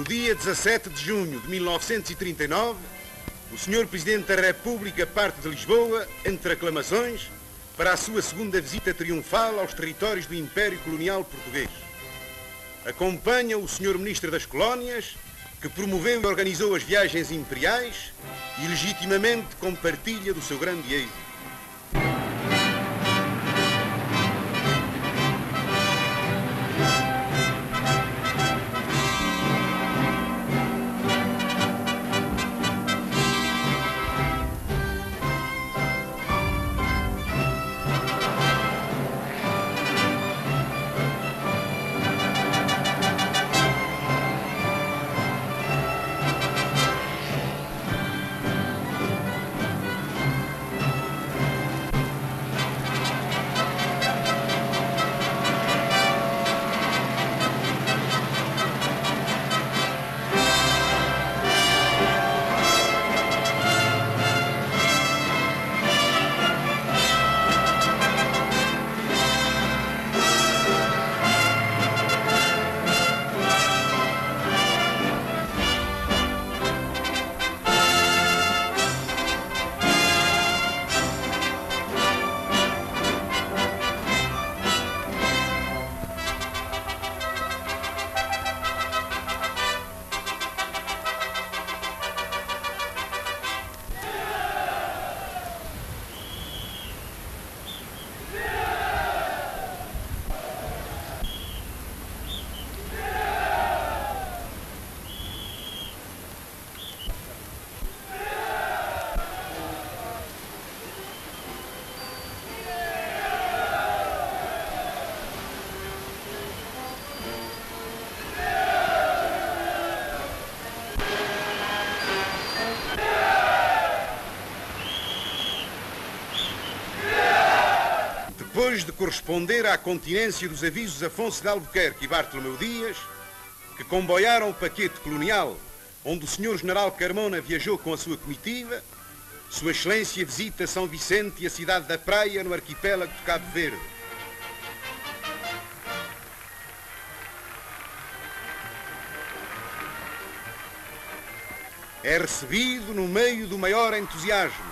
dia 17 de junho de 1939, o Sr. Presidente da República parte de Lisboa, entre aclamações, para a sua segunda visita triunfal aos territórios do Império Colonial Português. Acompanha o Sr. Ministro das Colónias, que promoveu e organizou as viagens imperiais e legitimamente compartilha do seu grande êxito. Depois de corresponder à continência dos avisos Afonso de Albuquerque e Bartolomeu Dias, que comboiaram o paquete colonial onde o Sr. General Carmona viajou com a sua comitiva, Sua Excelência visita São Vicente e a cidade da Praia no arquipélago de Cabo Verde. É recebido no meio do maior entusiasmo.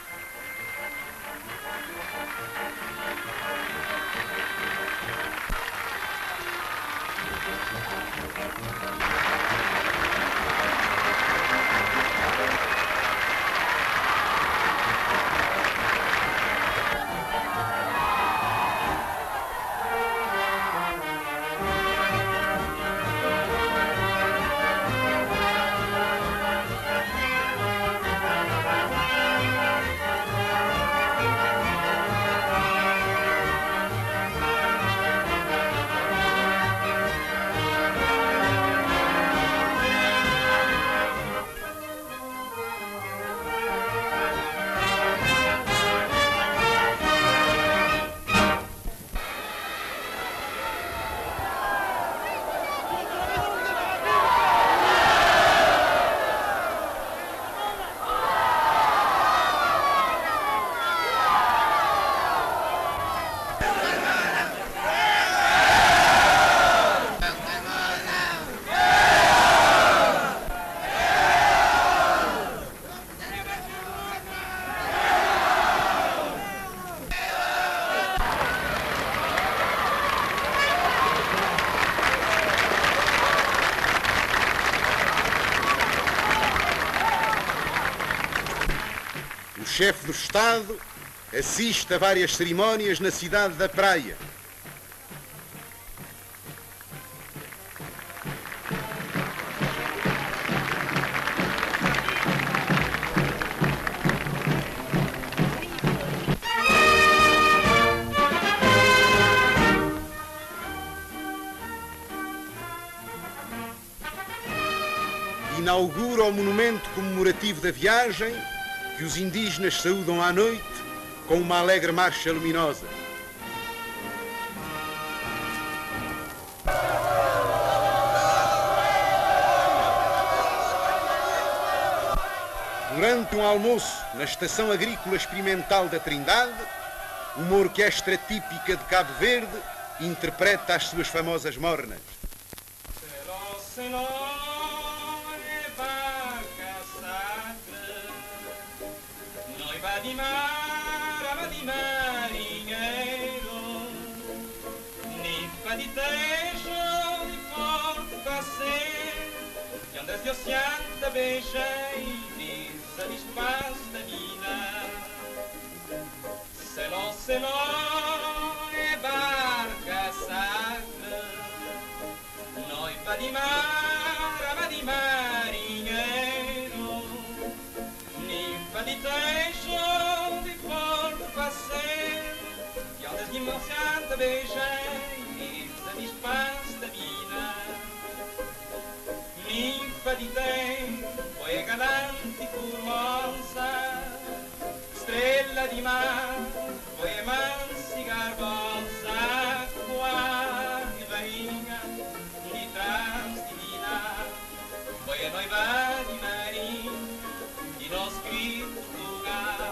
O chefe do Estado assiste a várias cerimónias na cidade da Praia. Inaugura o monumento comemorativo da viagem, que os indígenas saúdam à noite com uma alegre marcha luminosa. Durante um almoço na Estação Agrícola Experimental da Trindade, uma orquestra típica de Cabo Verde interpreta as suas famosas mornas. Será, será. beijei, diz a espaço da mina. Seló, é barca sacra, noiva de mar, ama de marinheiro, ninfa de teixo, de flor de passeio, e ondas de moçada beijei, diz a espaço da mina. Ninfa di tempo e galante e formosa, strella di mar, foi mansa e garbosa, quale rainha di trás divina, foi a noiva di Marim, di nosso querido lugar.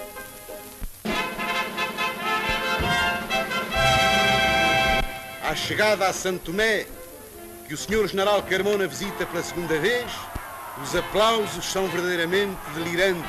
À chegada a Santo Tomé, que o Sr. General Carmona visita pela segunda vez, os aplausos são verdadeiramente delirantes.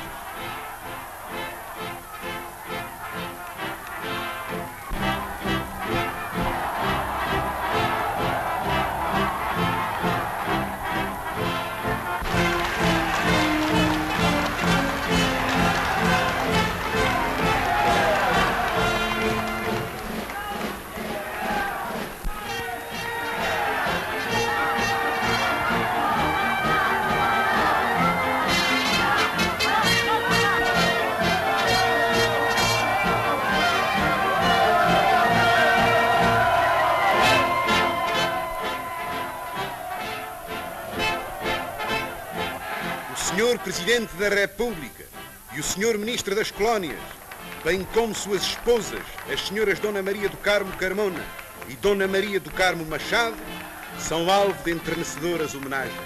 O Sr. Presidente da República e o Sr. Ministro das Colónias, bem como suas esposas, as Sras. Dona Maria do Carmo Carmona e Dona Maria do Carmo Machado, são alvo de enternecedoras homenagens.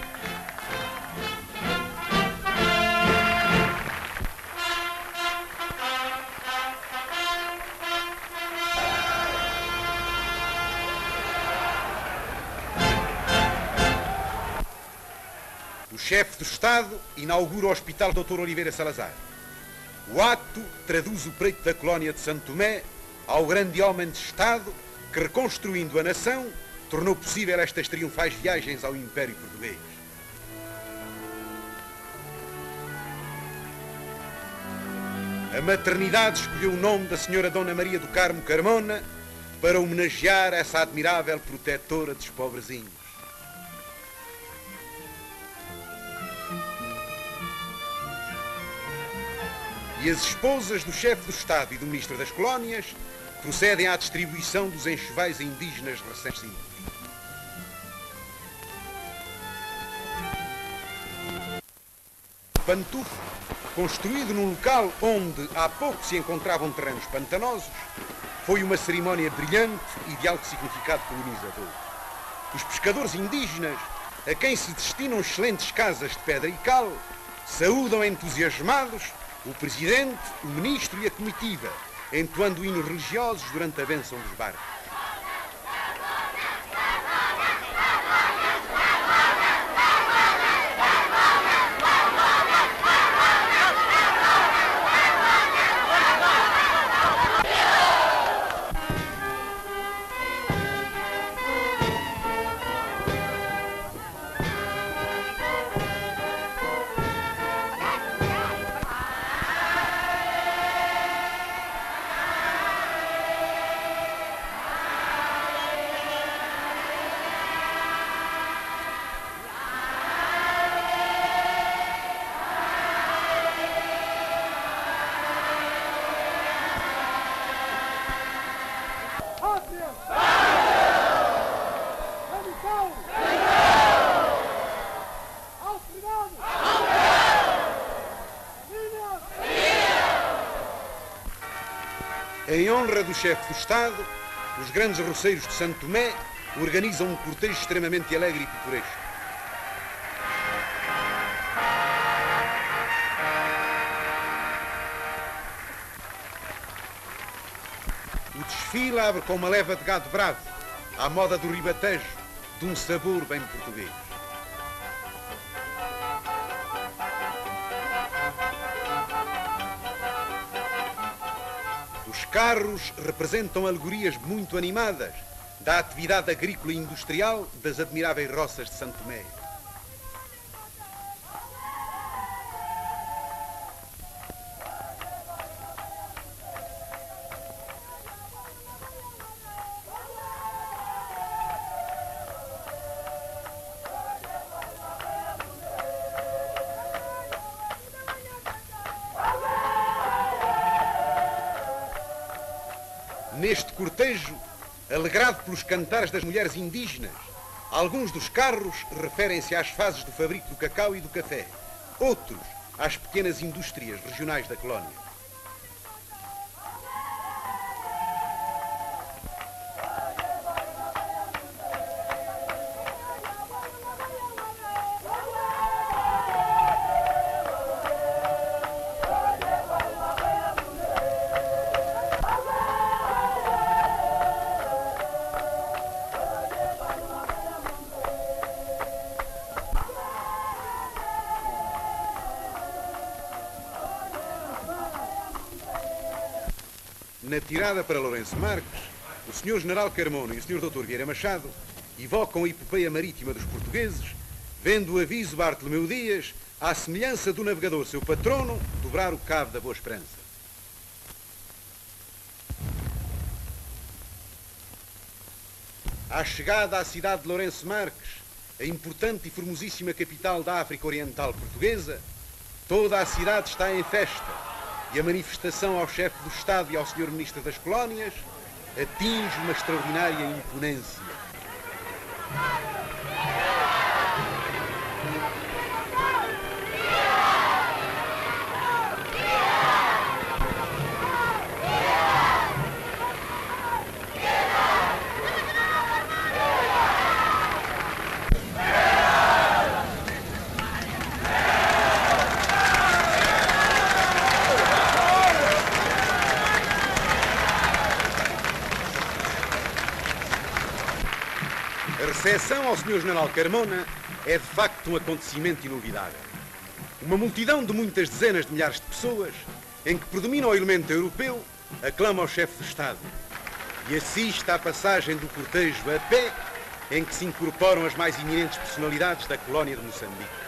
O chefe do Estado inaugura o Hospital Dr. Oliveira Salazar. O ato traduz o preito da colónia de Santo Tomé ao grande homem de Estado que, reconstruindo a nação, tornou possível estas triunfais viagens ao Império Português. A maternidade escolheu o nome da Sra. Dona Maria do Carmo Carmona para homenagear essa admirável protetora dos pobrezinhos. E as esposas do chefe do Estado e do Ministro das Colónias procedem à distribuição dos enxovais a indígenas recém-nascidos. O Pantufo, construído num local onde há pouco se encontravam terrenos pantanosos, foi uma cerimónia brilhante e de alto significado colonizador. Os pescadores indígenas, a quem se destinam excelentes casas de pedra e cal, saúdam entusiasmados o Presidente, o Ministro e a comitiva, entoando hinos religiosos durante a bênção dos barcos. Em honra do chefe do Estado, os grandes roceiros de Santo Tomé organizam um cortejo extremamente alegre e pitoresco. O desfile abre com uma leva de gado bravo, à moda do ribatejo, de um sabor bem português. Os carros representam alegorias muito animadas da atividade agrícola e industrial das admiráveis roças de Santo Tomé. Neste cortejo, alegrado pelos cantares das mulheres indígenas, alguns dos carros referem-se às fases do fabrico do cacau e do café, outros às pequenas indústrias regionais da colónia. Na tirada para Lourenço Marques, o Sr. General Carmona e o Sr. Dr. Vieira Machado evocam a epopeia marítima dos portugueses, vendo o aviso Bartolomeu Dias, à semelhança do navegador seu patrono, dobrar o cabo da Boa Esperança. À chegada à cidade de Lourenço Marques, a importante e formosíssima capital da África Oriental Portuguesa, toda a cidade está em festa. E a manifestação ao chefe do Estado e ao Sr. Ministro das Colónias atinge uma extraordinária imponência. A recepção ao Sr. General Carmona é de facto um acontecimento inolvidável. Uma multidão de muitas dezenas de milhares de pessoas, em que predomina o elemento europeu, aclama ao chefe de Estado e assiste à passagem do cortejo a pé, em que se incorporam as mais eminentes personalidades da colónia de Moçambique.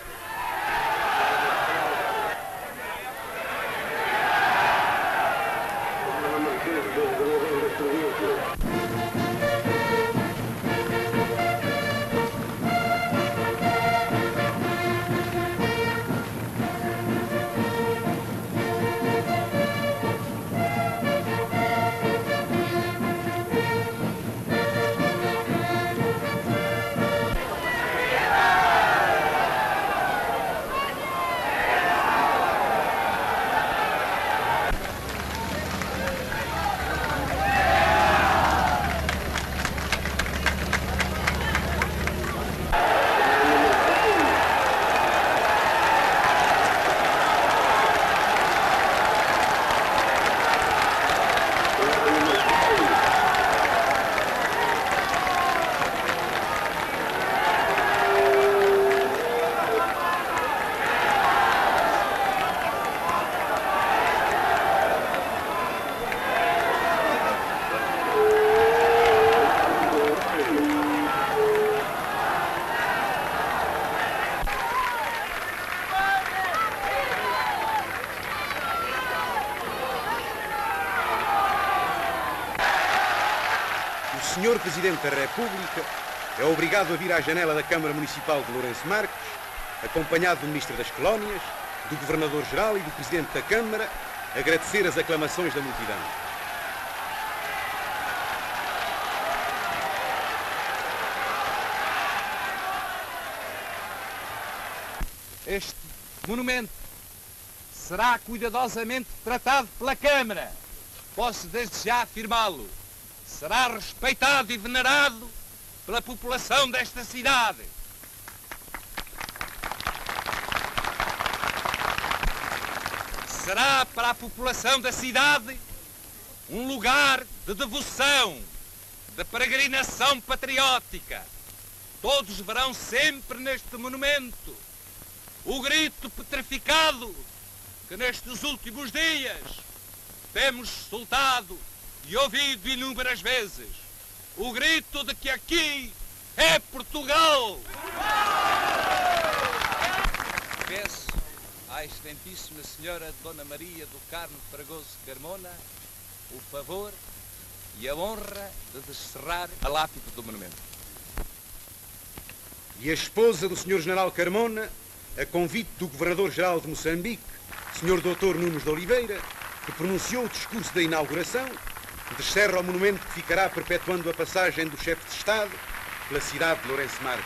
O Sr. Presidente da República é obrigado a vir à janela da Câmara Municipal de Lourenço Marques, acompanhado do Ministro das Colónias, do Governador-Geral e do Presidente da Câmara, agradecer as aclamações da multidão. Este monumento será cuidadosamente tratado pela Câmara. Posso desde já afirmá-lo. Será respeitado e venerado pela população desta cidade. Será para a população da cidade um lugar de devoção, de peregrinação patriótica. Todos verão sempre neste monumento o grito petrificado que nestes últimos dias temos soltado e ouvido inúmeras vezes. O grito de que aqui é Portugal. Peço à excelentíssima senhora Dona Maria do Carmo Fragoso Carmona o favor e a honra de descerrar a lápide do monumento. E a esposa do Sr. General Carmona, a convite do Governador-Geral de Moçambique, Sr. Dr. Nunes de Oliveira, que pronunciou o discurso da inauguração, descerra o monumento que ficará perpetuando a passagem do chefe de Estado pela cidade de Lourenço Marques.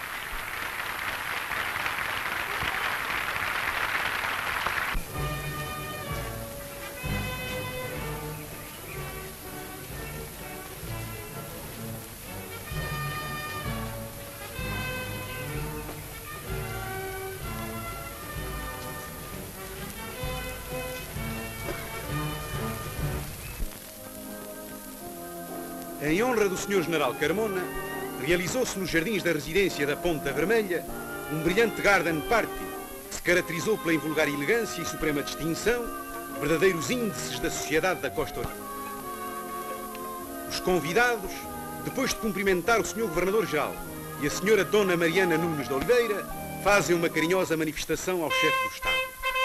Em honra do Sr. General Carmona, realizou-se nos jardins da residência da Ponta Vermelha um brilhante garden party que se caracterizou pela invulgar elegância e suprema distinção, verdadeiros índices da sociedade da Costa Oriental. Os convidados, depois de cumprimentar o Sr. Governador-Geral e a Sra. Dona Mariana Nunes de Oliveira, fazem uma carinhosa manifestação ao chefe do Estado.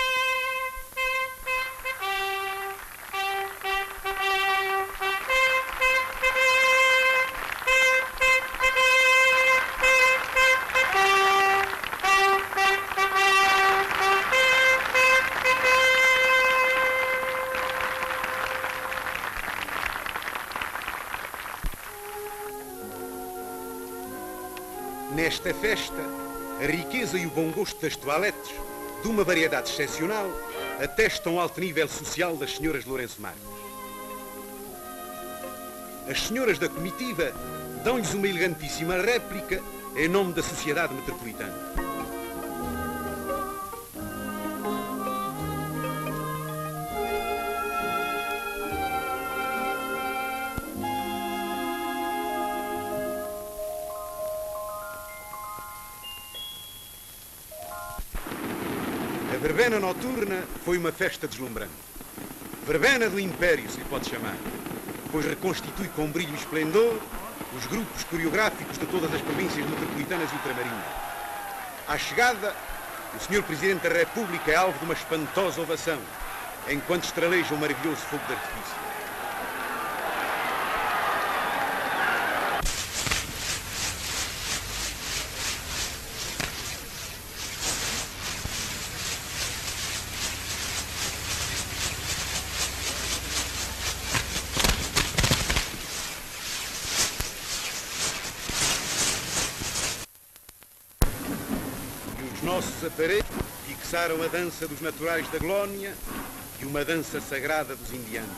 Nesta festa, a riqueza e o bom gosto das toaletes, de uma variedade excepcional, atestam o alto nível social das senhoras de Lourenço Marques. As senhoras da comitiva dão-lhes uma elegantíssima réplica em nome da sociedade metropolitana. A verbena noturna foi uma festa deslumbrante. Verbena do Império, se lhe pode chamar, pois reconstitui com brilho e esplendor os grupos coreográficos de todas as províncias metropolitanas e ultramarinas. À chegada, o Sr. Presidente da República é alvo de uma espantosa ovação, enquanto estraleja um maravilhoso fogo de artifício. Os nossos aparelhos fixaram a dança dos naturais da Glónia e uma dança sagrada dos indianos.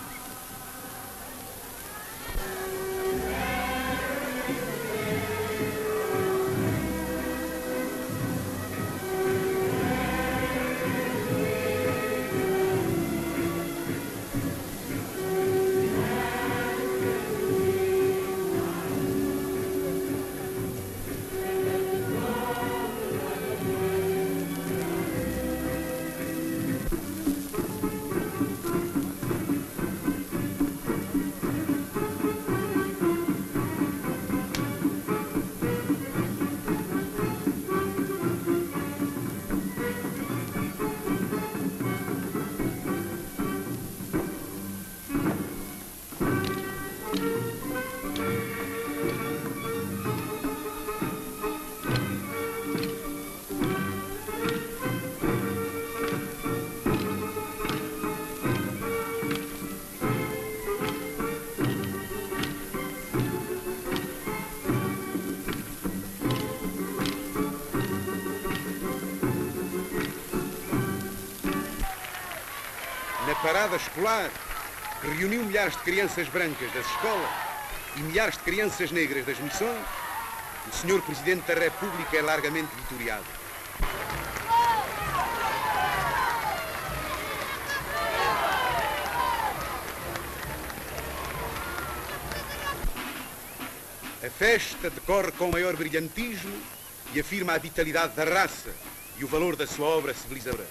Na parada escolar, que reuniu milhares de crianças brancas das escolas e milhares de crianças negras das missões, o Sr. Presidente da República é largamente vitoriado. A festa decorre com o maior brilhantismo e afirma a vitalidade da raça e o valor da sua obra civilizadora.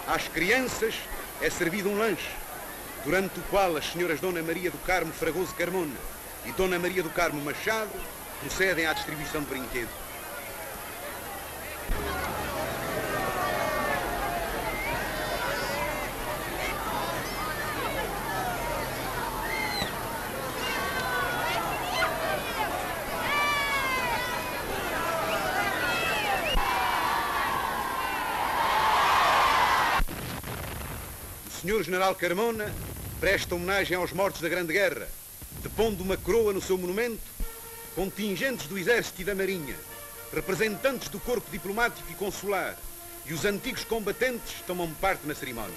Às crianças é servido um lanche, durante o qual as senhoras Dona Maria do Carmo Fragoso Carmona e Dona Maria do Carmo Machado procedem à distribuição de brinquedos. O Sr. General Carmona presta homenagem aos mortos da Grande Guerra, depondo uma coroa no seu monumento, contingentes do Exército e da Marinha, representantes do corpo diplomático e consular e os antigos combatentes tomam parte na cerimónia.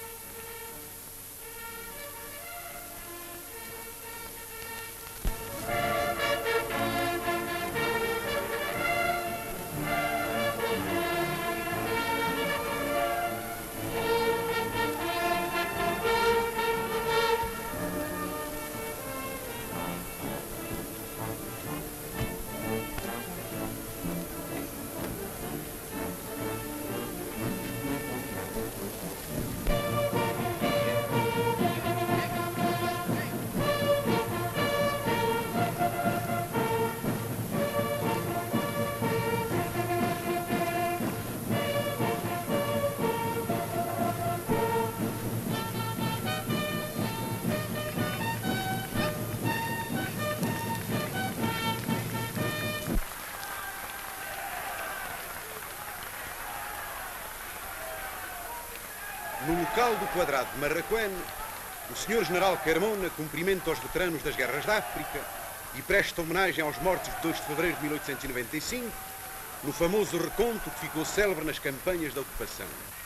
No local do quadrado de Marraquém, o Sr. General Carmona cumprimenta os veteranos das guerras da África e presta homenagem aos mortos de 2 de fevereiro de 1895, no famoso recontro que ficou célebre nas campanhas da ocupação.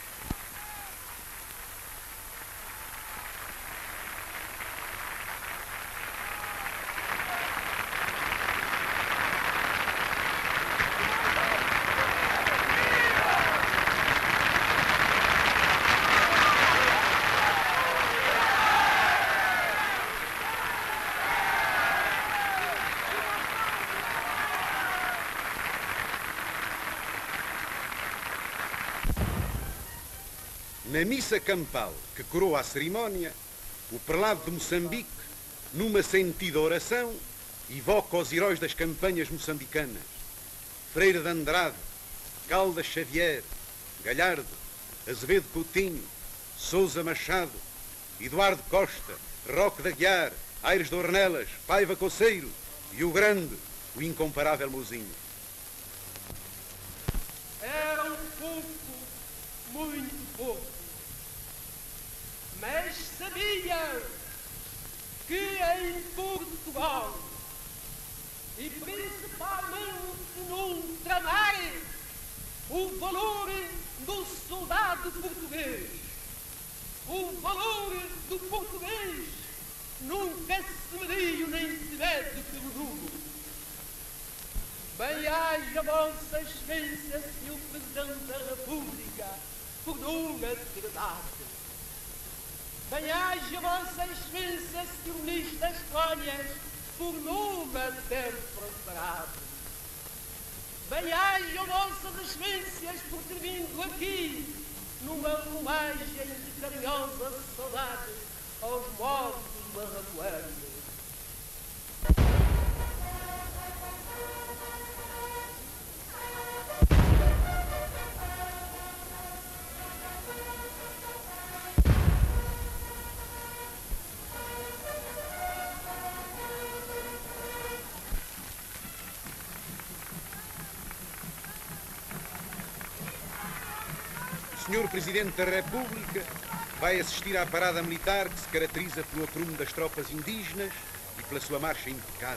Na missa campal que coroa a cerimónia, o prelado de Moçambique, numa sentida oração, evoca os heróis das campanhas moçambicanas: Freire de Andrade, Caldas Xavier, Galhardo, Azevedo Coutinho, Sousa Machado, Eduardo Costa, Roque de Aguiar, Aires de Ornelas, Paiva Coceiro e o grande, o incomparável Mouzinho. Era um pouco, muito pouco, mas sabia que em Portugal, e principalmente no ultramar, o valor do soldado português, o valor do português nunca se mediu nem se mede pelo número. Bem haja Vossa Excelência, Sr. Presidente da República, por nunca ter dado. Bem haja Vossa Excelência, Sr. Ministro das Colônias, por nunca ter prosperado. Bem haja Vossas Excelências por ter vindo aqui numa homenagem de carinhosa saudade aos mortos marraquanos. O Sr. Presidente da República vai assistir à parada militar que se caracteriza pelo aprumo das tropas indígenas e pela sua marcha impecável.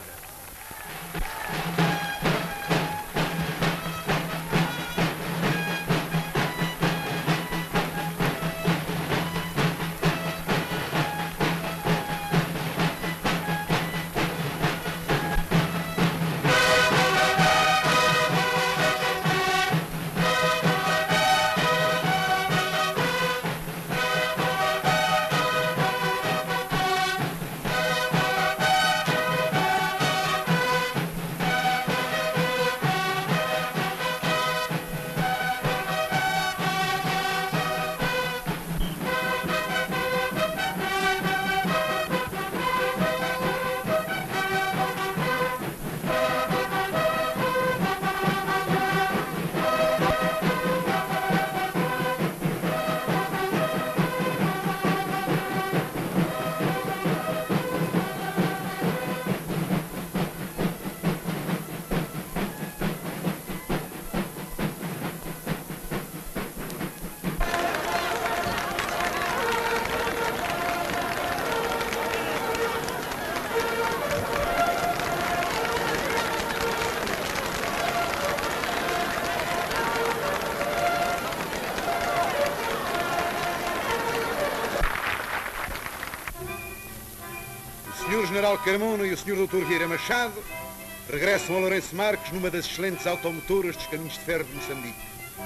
General Carmona e o Sr. Dr. Vieira Machado regressam a Lourenço Marques numa das excelentes automotoras dos caminhos de ferro de Moçambique.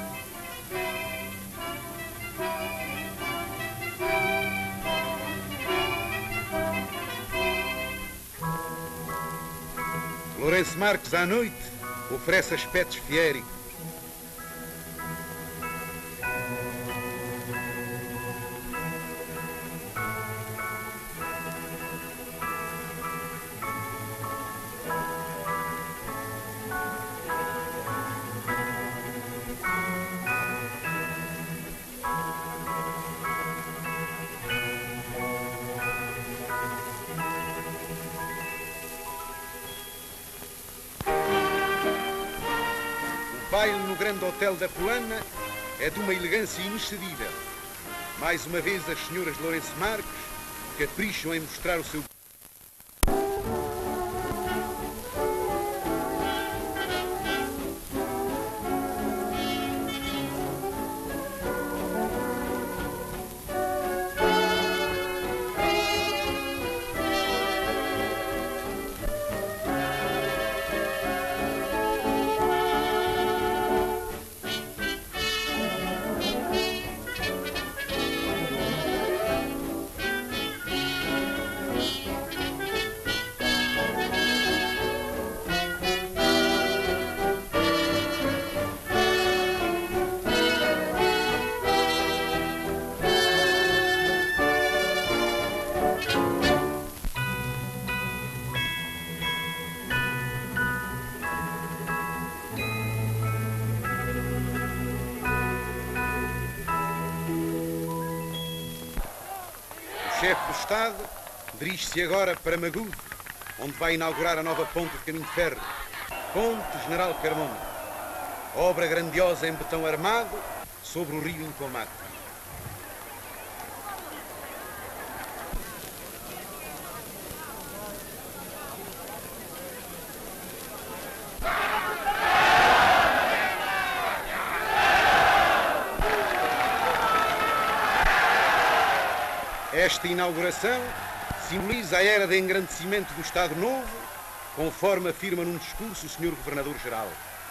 Lourenço Marques, à noite, oferece aspectos fiéricos. O baile no grande hotel da Polana é de uma elegância inexcedível. Mais uma vez as senhoras de Lourenço Marques capricham em mostrar o seu... O chefe do Estado dirige-se agora para Magude, onde vai inaugurar a nova ponte de caminho de ferro, Ponte General Carmona, obra grandiosa em betão armado sobre o rio Incomato. Esta inauguração simboliza a era de engrandecimento do Estado Novo, conforme afirma num discurso o Sr. Governador-Geral.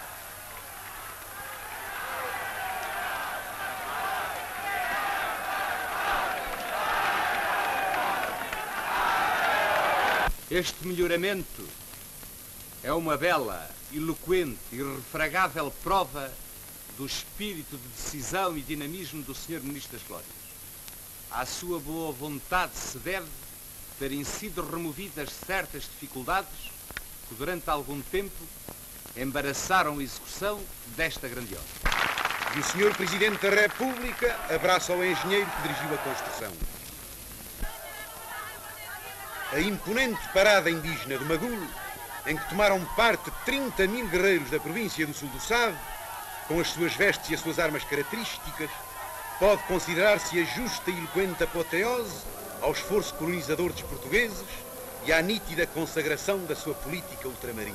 Este melhoramento é uma bela, eloquente e irrefragável prova do espírito de decisão e dinamismo do Sr. Ministro das Glórias. À sua boa vontade se deve terem sido removidas certas dificuldades que durante algum tempo embaraçaram a execução desta grandiosa. E o Sr. Presidente da República abraça o engenheiro que dirigiu a construção. A imponente parada indígena de Magulo, em que tomaram parte 30.000 guerreiros da província do Sul do Sado, com as suas vestes e as suas armas características, pode considerar-se a justa e eloquente apoteose ao esforço colonizador dos portugueses e à nítida consagração da sua política ultramarina.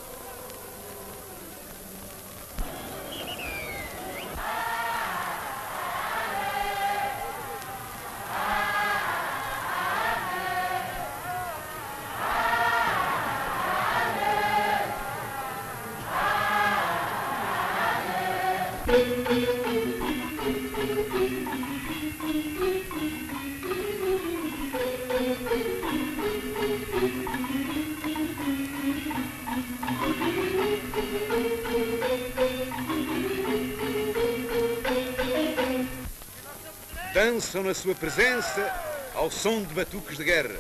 Dançam na sua presença ao som de batuques de guerra.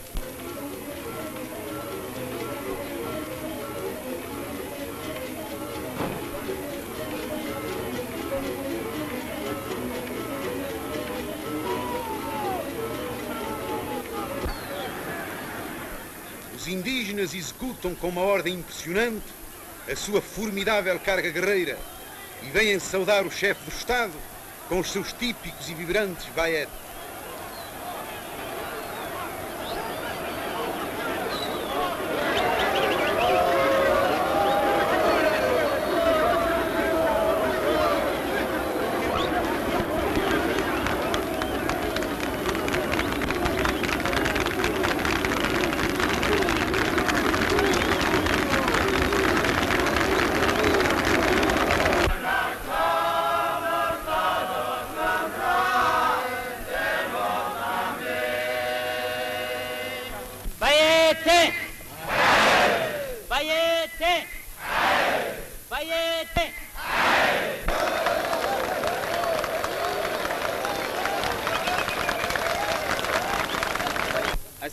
Os indígenas executam com uma ordem impressionante a sua formidável carga guerreira e vêm saudar o chefe do Estado com os seus típicos e vibrantes baietes.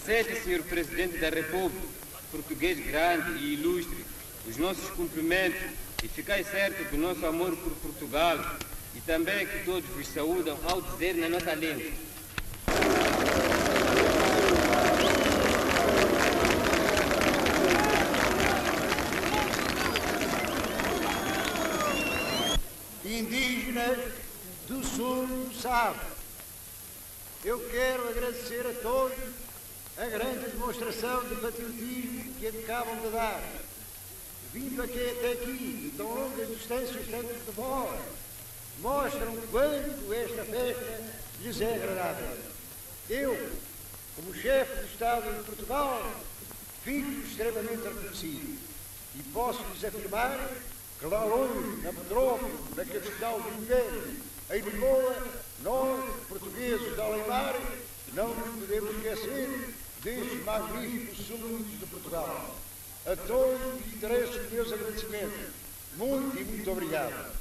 Aceite, Sr. Presidente da República, português grande e ilustre, os nossos cumprimentos e ficai certo do nosso amor por Portugal e também que todos vos saúdam ao dizer na nossa língua. Indígenas do sul do Sado, eu quero agradecer a todos a grande demonstração de patriotismo que acabam de dar. Vindo até aqui, tão longas distâncias, tanto de vós, mostram quanto esta festa lhes é agradável. Eu, como chefe do Estado de Portugal, fico extremamente reconhecido e posso-lhes afirmar que lá longe, na metrópole, na capital do Império, em Lisboa, nós, portugueses de Além-Mar, não nos podemos esquecer destes magníficos súditos de Portugal. A todos lhes interesso os meus agradecimentos. Muito e muito obrigado.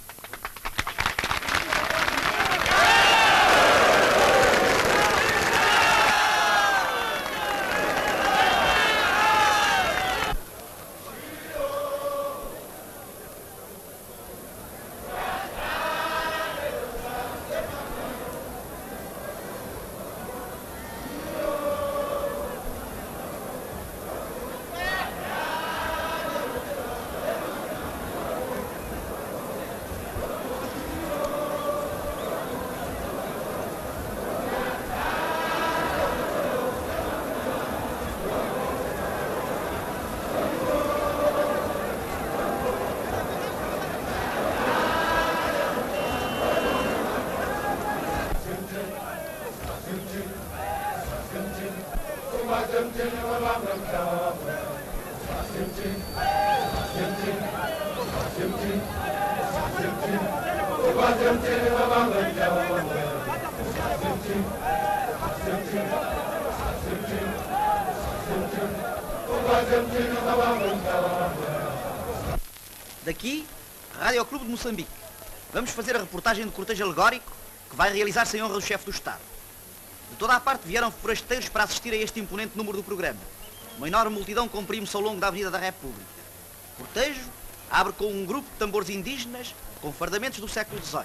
Daqui, Rádio Clube de Moçambique. Vamos fazer a reportagem do cortejo alegórico que vai realizar-se em honra do chefe do Estado. De toda a parte vieram forasteiros para assistir a este imponente número do programa. Uma enorme multidão comprime-se ao longo da Avenida da República. O cortejo abre com um grupo de tambores indígenas com fardamentos do século XVIII.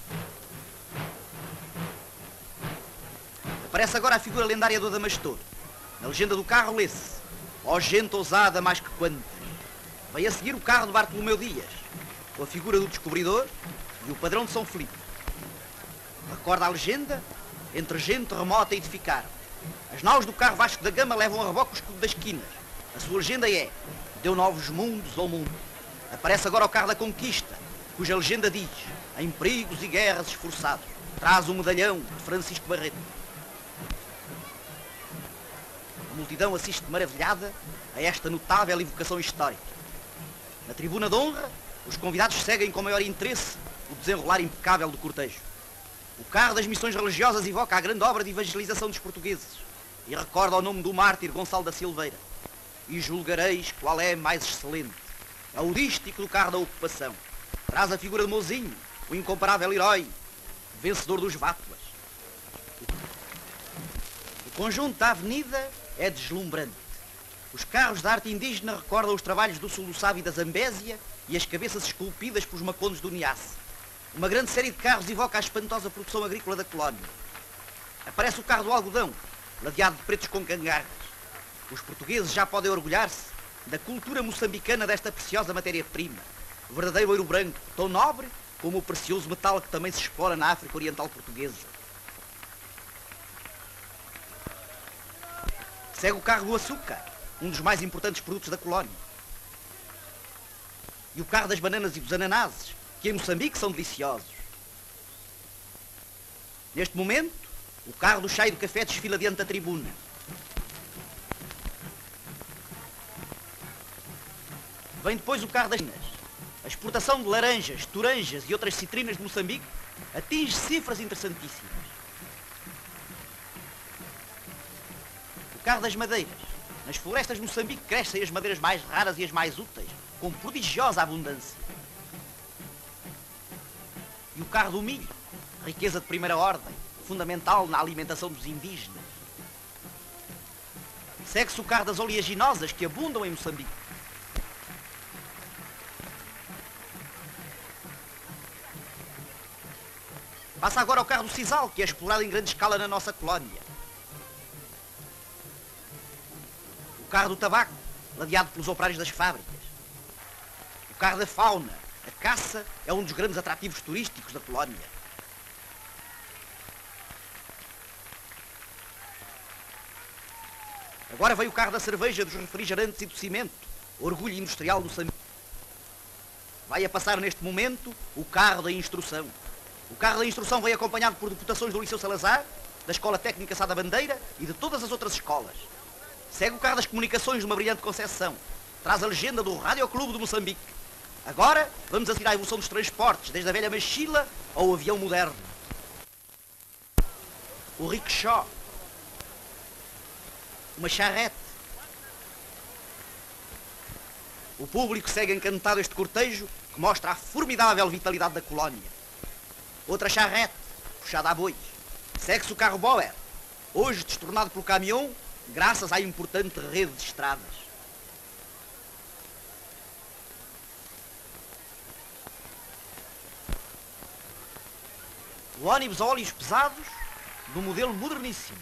Aparece agora a figura lendária do Adamastor. Na legenda do carro lê-se: ó gente ousada mais que quantas. Veio a seguir o carro de Bartolomeu Dias, com a figura do descobridor e o padrão de São Filipe. Recorda a legenda: entre gente remota e edificar. As naus do carro Vasco da Gama levam a reboque o escudo das quinas. A sua legenda é: deu novos mundos ao mundo. Aparece agora o carro da Conquista, cuja legenda diz: em perigos e guerras esforçados, traz o medalhão de Francisco Barreto. A multidão assiste maravilhada a esta notável evocação histórica. Na tribuna de honra, os convidados seguem com maior interesse o desenrolar impecável do cortejo. O carro das missões religiosas evoca a grande obra de evangelização dos portugueses e recorda o nome do mártir Gonçalo da Silveira. E julgareis qual é mais excelente. É o dístico do carro da ocupação. Traz a figura de Mozinho, o incomparável herói, vencedor dos Vátulas. O conjunto da avenida é deslumbrante. Os carros da arte indígena recordam os trabalhos do Suluçave e da Zambésia e as cabeças esculpidas pelos macondes do Niasse. Uma grande série de carros evoca a espantosa produção agrícola da colónia. Aparece o carro do algodão, ladeado de pretos com cangarras. Os portugueses já podem orgulhar-se da cultura moçambicana desta preciosa matéria-prima. O verdadeiro ouro branco, tão nobre como o precioso metal que também se explora na África Oriental Portuguesa. Segue o carro do açúcar, um dos mais importantes produtos da colónia. E o carro das bananas e dos ananases, que em Moçambique são deliciosos. Neste momento, o carro do chá e do café desfila diante da tribuna. Vem depois o carro das citrinas. A exportação de laranjas, toranjas e outras citrinas de Moçambique atinge cifras interessantíssimas. O carro das madeiras. Nas florestas de Moçambique crescem as madeiras mais raras e as mais úteis, com prodigiosa abundância. E o carro do milho, riqueza de primeira ordem, fundamental na alimentação dos indígenas. Segue-se o carro das oleaginosas que abundam em Moçambique. Passa agora o carro do sisal, que é explorado em grande escala na nossa colónia. O carro do tabaco, ladeado pelos operários das fábricas. O carro da fauna. A caça é um dos grandes atrativos turísticos da colónia. Agora veio o carro da cerveja, dos refrigerantes e do cimento. Orgulho industrial do Moçambique. Vai a passar neste momento o carro da instrução. O carro da instrução veio acompanhado por deputações do Liceu Salazar, da Escola Técnica Sá da Bandeira e de todas as outras escolas. Segue o carro das comunicações de uma brilhante concepção. Traz a legenda do Rádio Clube de Moçambique. Agora vamos assistir à evolução dos transportes, desde a velha machila ao avião moderno. O rickshaw. Uma charrete. O público segue encantado este cortejo que mostra a formidável vitalidade da colónia. Outra charrete, puxada a bois. Segue-se o carro Boer, hoje destornado pelo caminhão, graças à importante rede de estradas. O ônibus a óleos pesados, do modelo moderníssimo.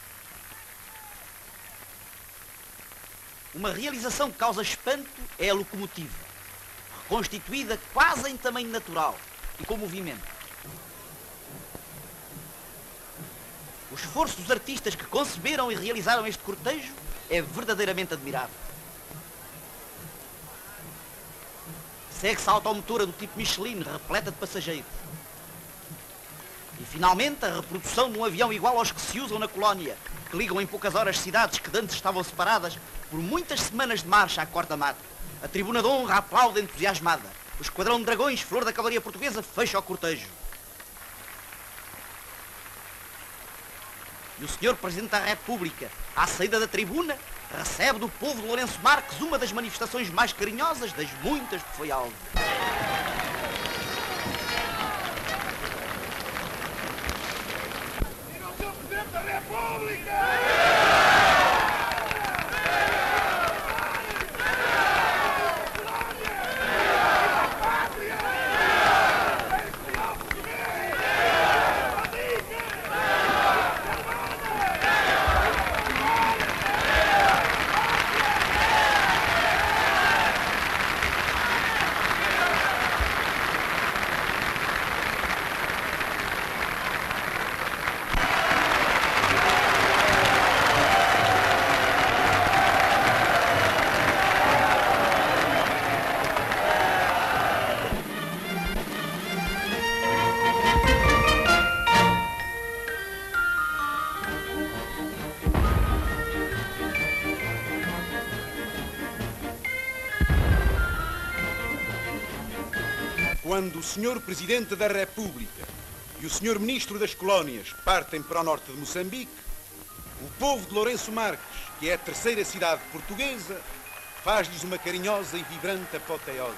Uma realização que causa espanto é a locomotiva, reconstituída quase em tamanho natural e com movimento. O esforço dos artistas que conceberam e realizaram este cortejo é verdadeiramente admirável. Segue-se a automotora do tipo Michelin, repleta de passageiros. E finalmente a reprodução de um avião igual aos que se usam na colónia, que ligam em poucas horas cidades que antes estavam separadas por muitas semanas de marcha à corta-mato. A tribuna de honra aplaude entusiasmada. O esquadrão de dragões, flor da cavalaria portuguesa, fecha o cortejo. E o Sr. Presidente da República, à saída da tribuna, recebe do povo de Lourenço Marques uma das manifestações mais carinhosas das muitas que foi alvo. Sr. Presidente da República! Quando o Sr. Presidente da República e o Sr. Ministro das Colónias partem para o norte de Moçambique, o povo de Lourenço Marques, que é a terceira cidade portuguesa, faz-lhes uma carinhosa e vibrante apoteose.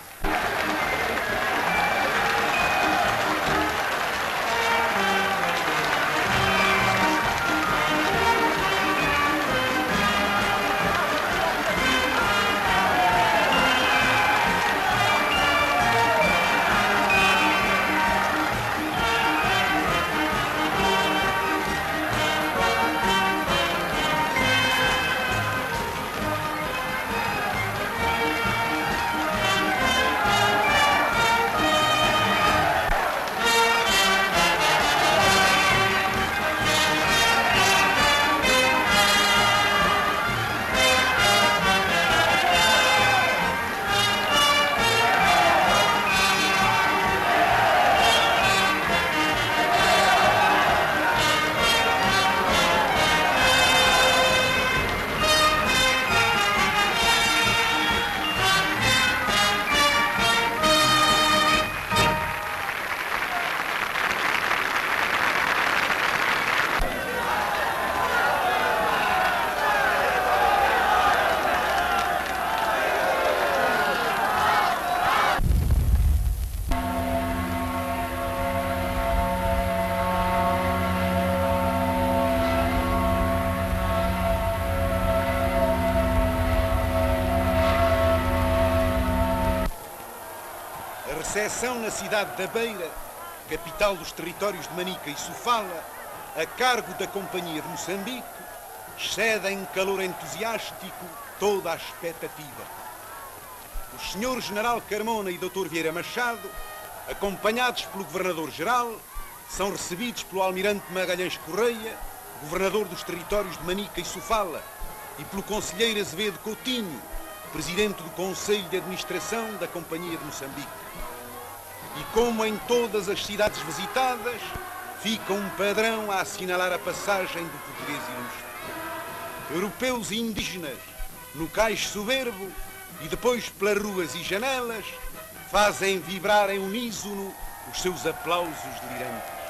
seção na cidade da Beira, capital dos territórios de Manica e Sofala, a cargo da Companhia de Moçambique, excede em calor entusiástico toda a expectativa. O Sr. General Carmona e Dr. Vieira Machado, acompanhados pelo Governador-Geral, são recebidos pelo Almirante Magalhães Correia, Governador dos territórios de Manica e Sofala, e pelo Conselheiro Azevedo Coutinho, Presidente do Conselho de Administração da Companhia de Moçambique. E como em todas as cidades visitadas, fica um padrão a assinalar a passagem do português ilustre. Europeus e indígenas, no cais soberbo e depois pelas ruas e janelas, fazem vibrar em uníssono os seus aplausos delirantes.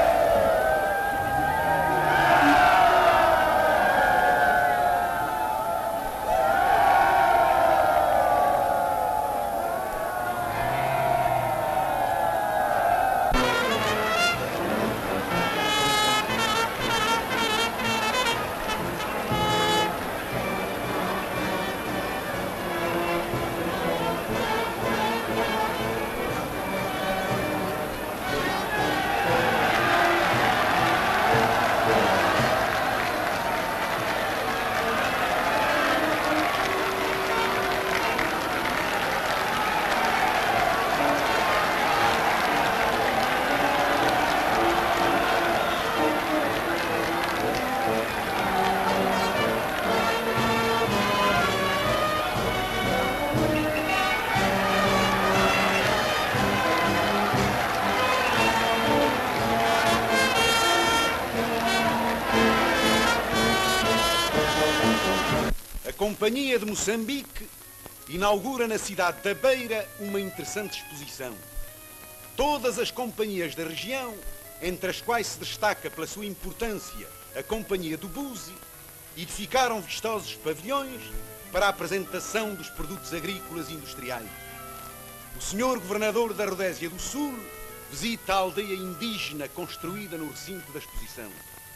A Companhia de Moçambique inaugura na cidade da Beira uma interessante exposição. Todas as companhias da região, entre as quais se destaca pela sua importância a Companhia do Buzi, edificaram vistosos pavilhões para a apresentação dos produtos agrícolas e industriais. O Sr. Governador da Rodésia do Sul visita a aldeia indígena construída no recinto da exposição.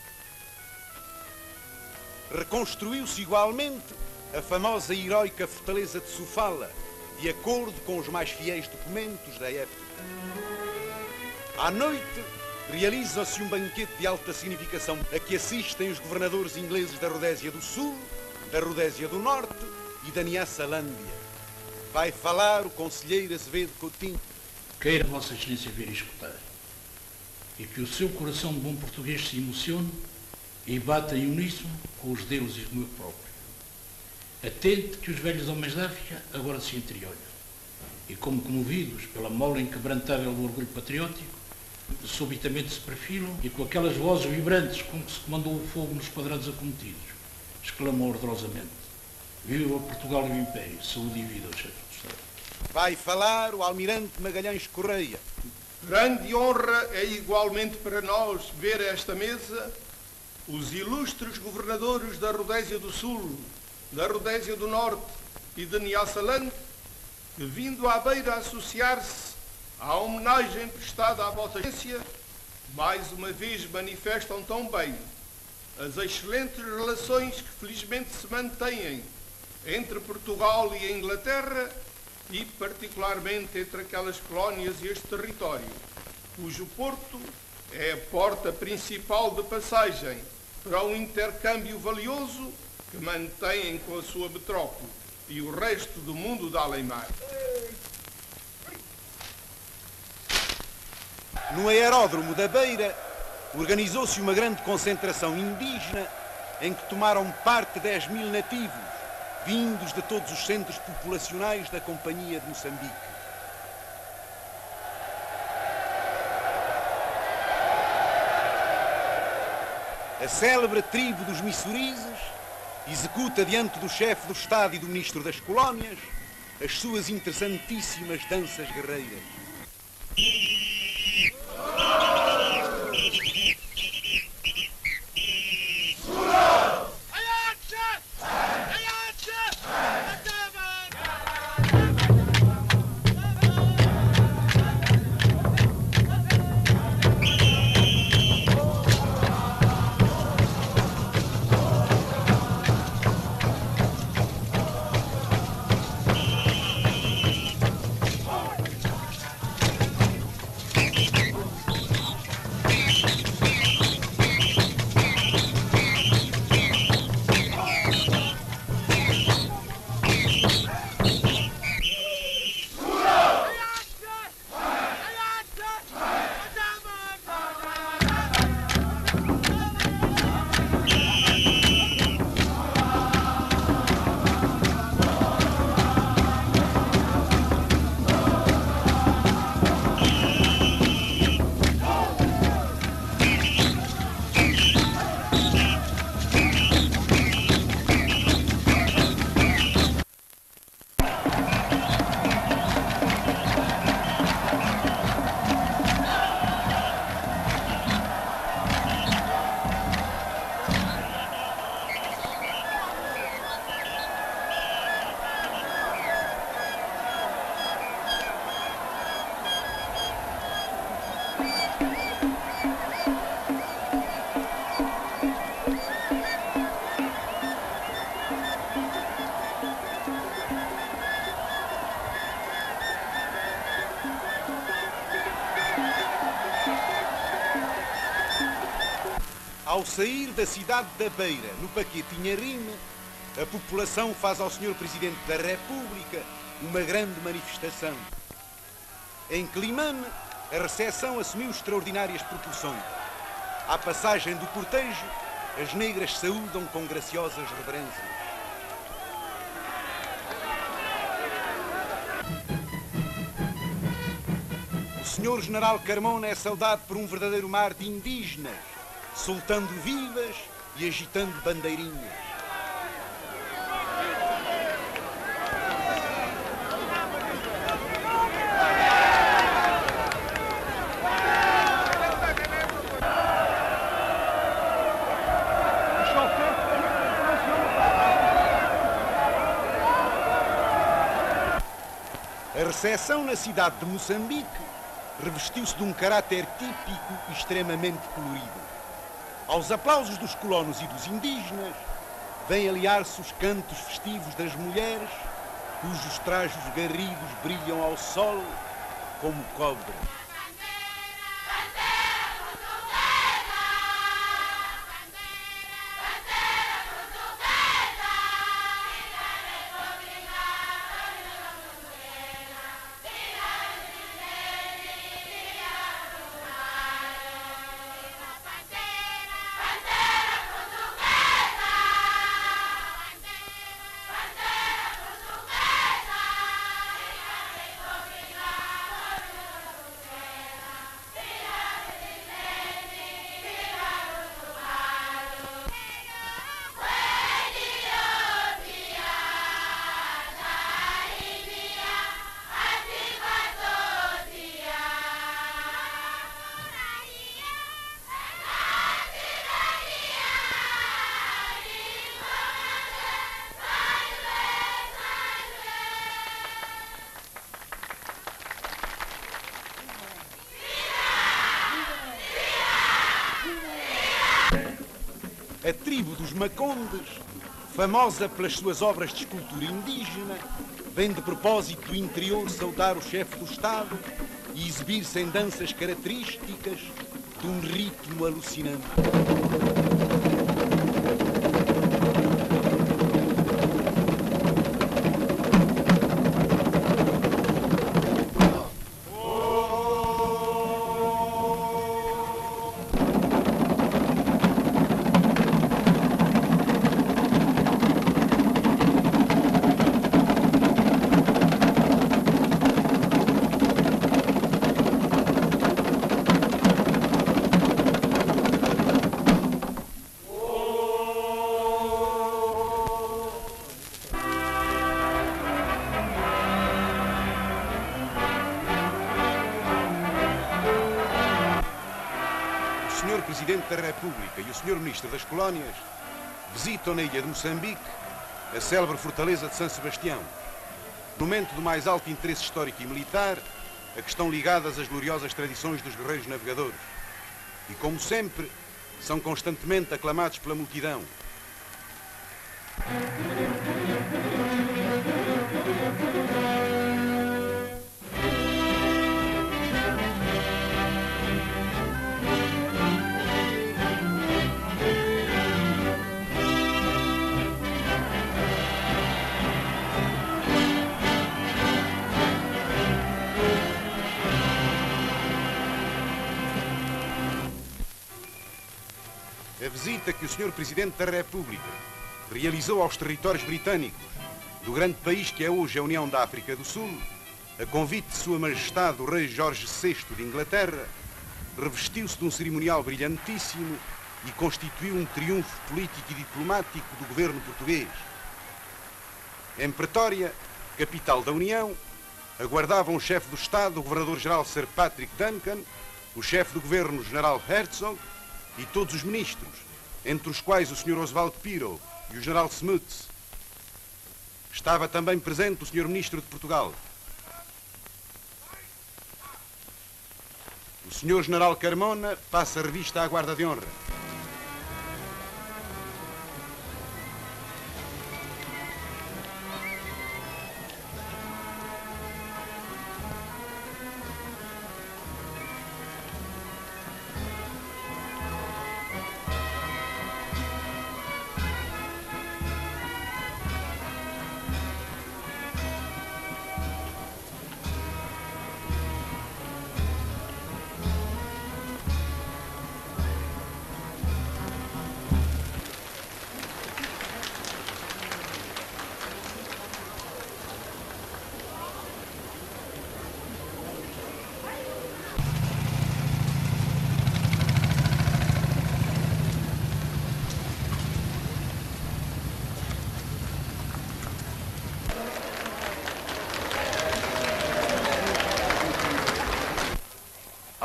Reconstruiu-se igualmente a famosa e heroica fortaleza de Sofala, de acordo com os mais fiéis documentos da época. À noite, realiza-se um banquete de alta significação a que assistem os governadores ingleses da Rodésia do Sul, da Rodésia do Norte e da Nyasalândia. Vai falar o conselheiro Azevedo Coutinho. Queira Vossa Excelência ver e escutar, e que o seu coração de bom português se emocione e bata em uníssono com os deuses do meu próprio. Atente que os velhos homens da África agora se entreolham, e como comovidos pela mola inquebrantável do orgulho patriótico, subitamente se perfilam e com aquelas vozes vibrantes com que se comandou o fogo nos quadrados acometidos, exclamam ordorosamente: viva Portugal e o Império, saúde e vida ao chefe do Estado. Vai falar o Almirante Magalhães Correia. Grande honra é igualmente para nós ver a esta mesa os ilustres governadores da Rodésia do Sul, da Rodésia do Norte e de Nyasaland, que, vindo à Beira associar-se à homenagem prestada à Vossa Excelência, mais uma vez manifestam tão bem as excelentes relações que felizmente se mantêm entre Portugal e a Inglaterra e particularmente entre aquelas colónias e este território, cujo porto é a porta principal de passagem para um intercâmbio valioso que mantêm com a sua metrópole e o resto do mundo da além-mar. No aeródromo da Beira, organizou-se uma grande concentração indígena em que tomaram parte 10.000 nativos, vindos de todos os centros populacionais da Companhia de Moçambique. A célebre tribo dos Missurizes executa diante do chefe do Estado e do Ministro das Colónias as suas interessantíssimas danças guerreiras. Ao sair da cidade da Beira, no Paquete Inharrime, a população faz ao Sr. Presidente da República uma grande manifestação. Em Climane, a recepção assumiu extraordinárias proporções. À passagem do cortejo, as negras saúdam com graciosas reverências. O Sr. General Carmona é saudado por um verdadeiro mar de indígenas, soltando vivas e agitando bandeirinhas. A recepção na cidade de Moçambique revestiu-se de um caráter típico e extremamente colorido. Aos aplausos dos colonos e dos indígenas, vêm aliar-se os cantos festivos das mulheres, cujos trajos garridos brilham ao sol como cobre. A tribo dos Macondes, famosa pelas suas obras de escultura indígena, vem de propósito do interior saudar o chefe do Estado e exibir-se em danças características de um ritmo alucinante. O Sr. Presidente da República e o Sr. Ministro das Colónias visitam na ilha de Moçambique a célebre fortaleza de São Sebastião. No momento do mais alto interesse histórico e militar, a que estão ligadas as gloriosas tradições dos guerreiros navegadores. E, como sempre, são constantemente aclamados pela multidão. A visita que o Sr. Presidente da República realizou aos territórios britânicos do grande país que é hoje a União da África do Sul, a convite de Sua Majestade o Rei Jorge VI de Inglaterra, revestiu-se de um cerimonial brilhantíssimo e constituiu um triunfo político e diplomático do governo português. Em Pretória, capital da União, aguardavam o chefe do Estado, o Governador-Geral Sir Patrick Duncan, o chefe do Governo, o General Herzog, e todos os ministros, entre os quais o Sr. Oswald Piro e o General Smuts. Estava também presente o Sr. Ministro de Portugal. O Sr. General Carmona passa a revista à Guarda de Honra.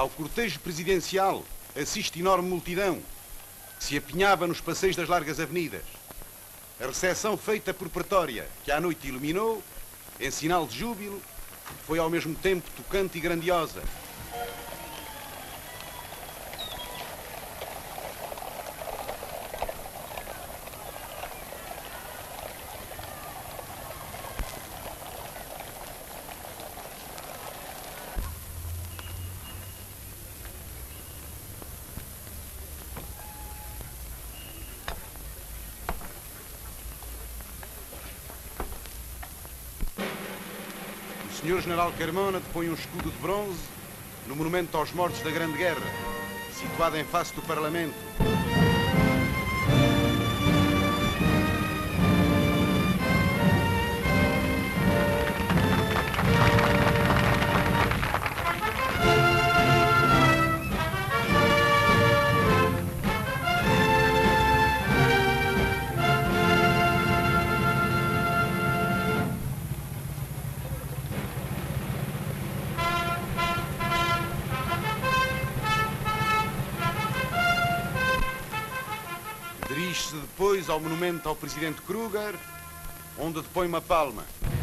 Ao cortejo presidencial assiste enorme multidão que se apinhava nos passeios das largas avenidas. A recepção feita por Pretória, que à noite iluminou, em sinal de júbilo, foi ao mesmo tempo tocante e grandiosa. O Sr. General Carmona depõe um escudo de bronze no monumento aos mortos da Grande Guerra, situado em face do Parlamento. Dirige-se depois ao monumento ao Presidente Kruger, onde depõe uma palma.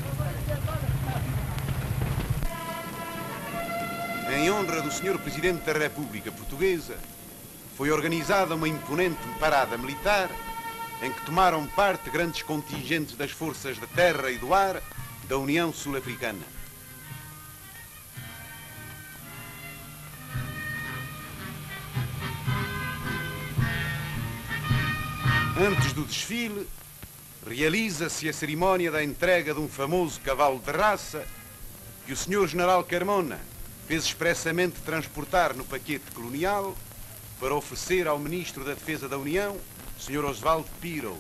Em honra do Sr. Presidente da República Portuguesa, foi organizada uma imponente parada militar em que tomaram parte grandes contingentes das forças da terra e do ar da União Sul-Africana. Antes do desfile, realiza-se a cerimónia da entrega de um famoso cavalo de raça que o Sr. General Carmona fez expressamente transportar no paquete colonial para oferecer ao Ministro da Defesa da União, Sr. Oswaldo Piro.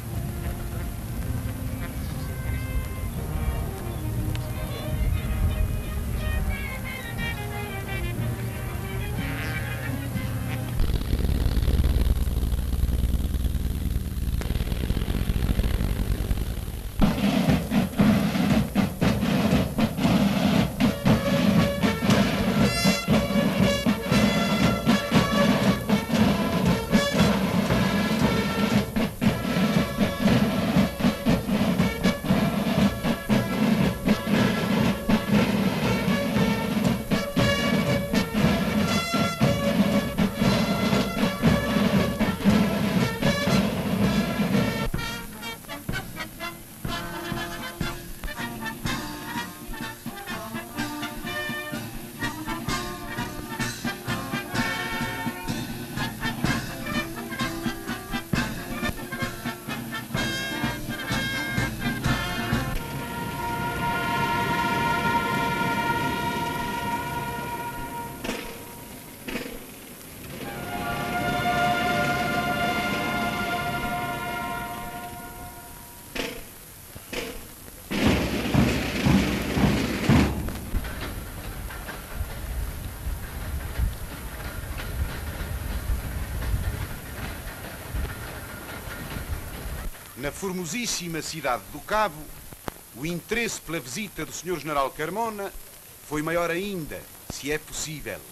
Na formosíssima cidade do Cabo, o interesse pela visita do Sr. General Carmona foi maior ainda, se é possível.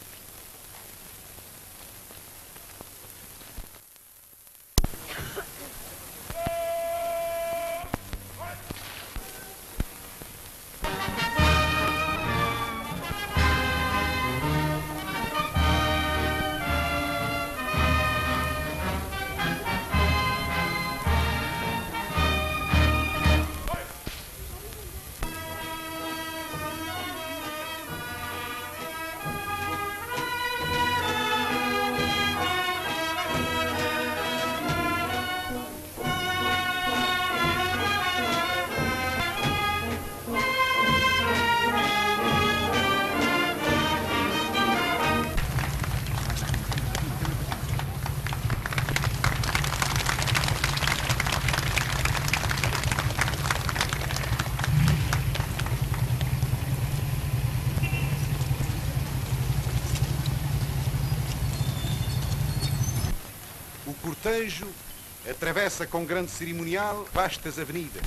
O cortejo atravessa com grande cerimonial vastas avenidas.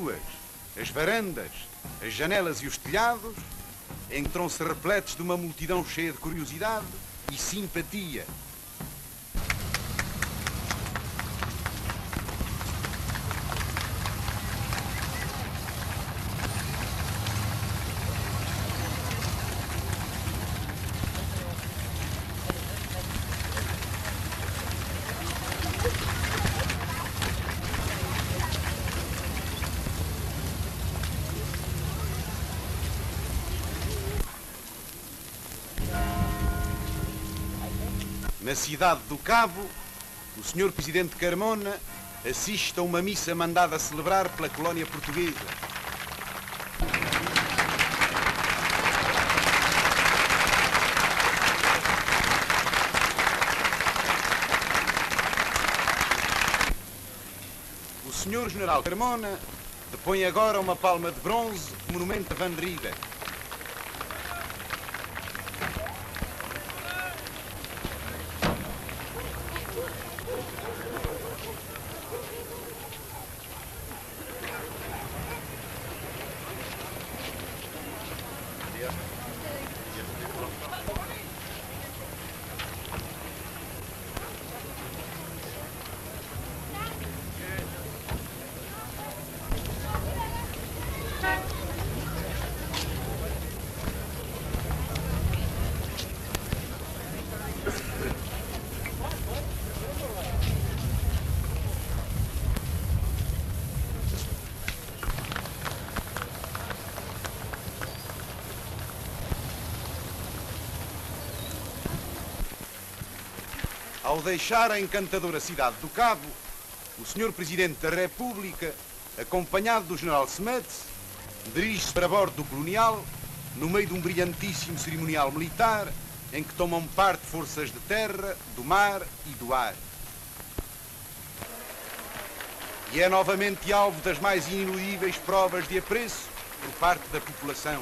ruas, as varandas, as janelas e os telhados encontram-se repletos de uma multidão cheia de curiosidade e simpatia. Na cidade do Cabo, o Sr. Presidente Carmona assiste a uma missa mandada a celebrar pela colónia portuguesa. O Sr. General Carmona depõe agora uma palma de bronze no monumento a Van Riebeeck. Ao deixar a encantadora cidade do Cabo, o Sr. Presidente da República, acompanhado do General Smuts, dirige-se para bordo do Colonial, no meio de um brilhantíssimo cerimonial militar, em que tomam parte forças de terra, do mar e do ar. E é novamente alvo das mais iniludíveis provas de apreço por parte da população.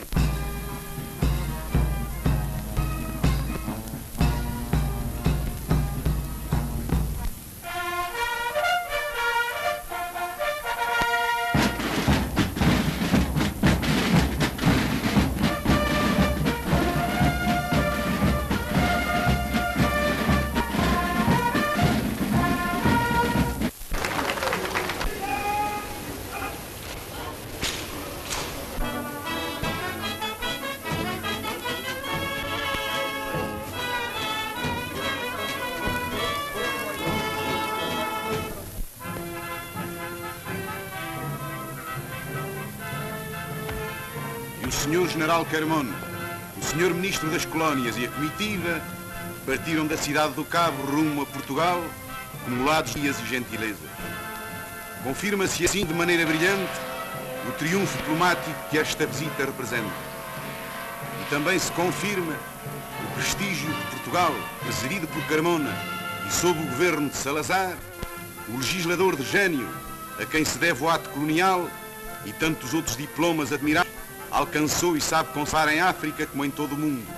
O Sr. General Carmona, o Sr. Ministro das Colónias e a comitiva partiram da cidade do Cabo rumo a Portugal, acumulados de dias e gentilezas. Confirma-se assim de maneira brilhante o triunfo diplomático que esta visita representa. E também se confirma o prestígio de Portugal, presidido por Carmona e sob o governo de Salazar, o legislador de gênio, a quem se deve o ato colonial e tantos outros diplomas admiráveis, alcançou e sabe conservar em África como em todo o mundo.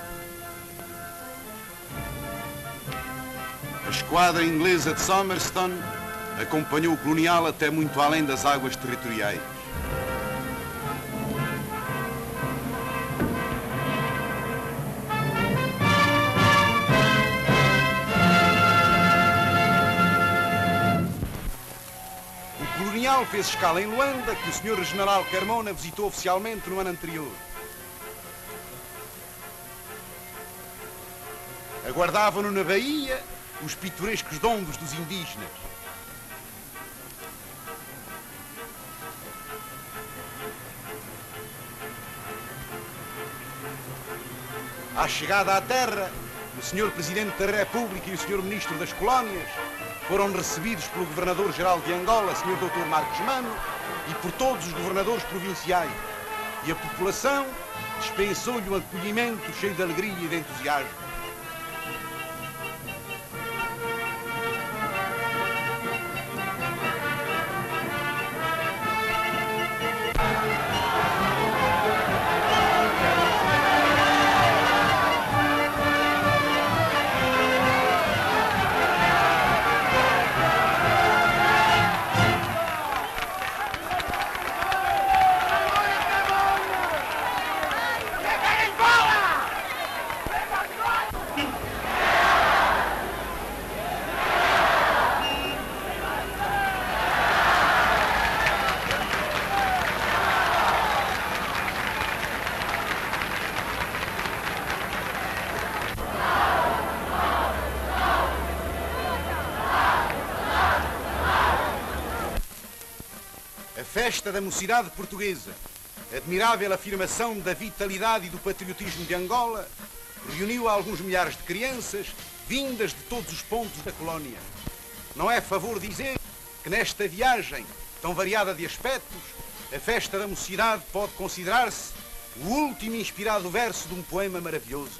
A esquadra inglesa de Somerstone acompanhou o colonial até muito além das águas territoriais. O colonial fez escala em Luanda, que o Sr. General Carmona visitou oficialmente no ano anterior. Aguardavam-no na Bahia os pitorescos dondos dos indígenas. À chegada à terra, o Sr. Presidente da República e o Sr. Ministro das Colónias foram recebidos pelo Governador-Geral de Angola, Sr. Dr. Marcos Mano, e por todos os governadores provinciais. E a população dispensou-lhe um acolhimento cheio de alegria e de entusiasmo. A festa da mocidade portuguesa, admirável afirmação da vitalidade e do patriotismo de Angola, reuniu alguns milhares de crianças vindas de todos os pontos da colónia. Não é favor dizer que nesta viagem tão variada de aspectos, a festa da mocidade pode considerar-se o último inspirado verso de um poema maravilhoso.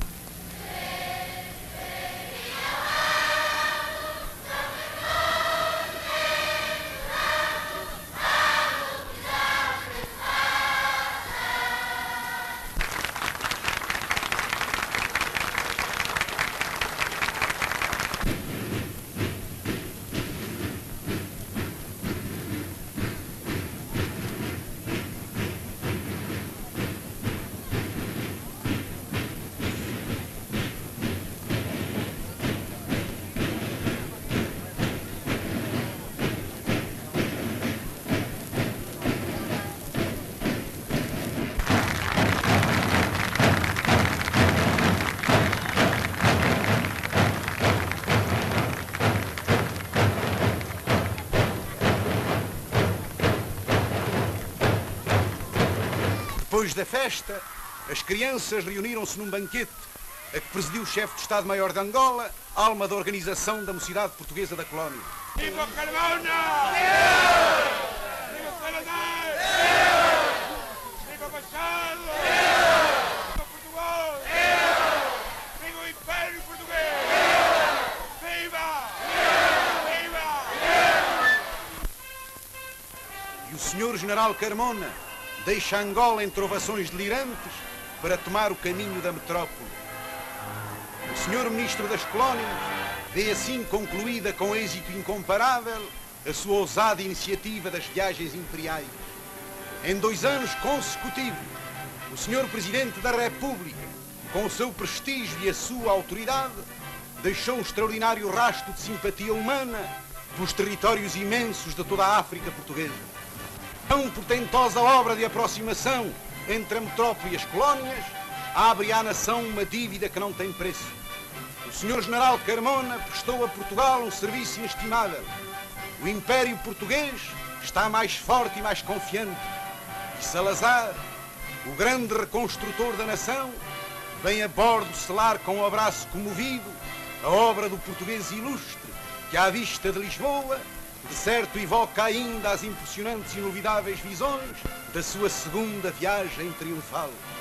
Depois da festa, as crianças reuniram-se num banquete a que presidiu o chefe de Estado-Maior de Angola, alma da organização da mocidade portuguesa da colónia. Viva Carmona! Viva Saladar! Viva Machado! Viva Portugal! Viva o Império Português! Viva! Viva! E o senhor general Carmona deixa Angola em trovações delirantes para tomar o caminho da metrópole. O senhor ministro das colónias vê assim concluída com êxito incomparável a sua ousada iniciativa das viagens imperiais. Em 2 anos consecutivos, o senhor presidente da República, com o seu prestígio e a sua autoridade, deixou um extraordinário rastro de simpatia humana pelos territórios imensos de toda a África portuguesa. Tão portentosa obra de aproximação entre a metrópole e as colónias abre à nação uma dívida que não tem preço. O senhor general Carmona prestou a Portugal um serviço inestimável. O Império Português está mais forte e mais confiante. E Salazar, o grande reconstrutor da nação, vem a bordo selar com um abraço comovido a obra do português ilustre que, à vista de Lisboa, de certo evoca ainda as impressionantes e inovidáveis visões da sua segunda viagem triunfal.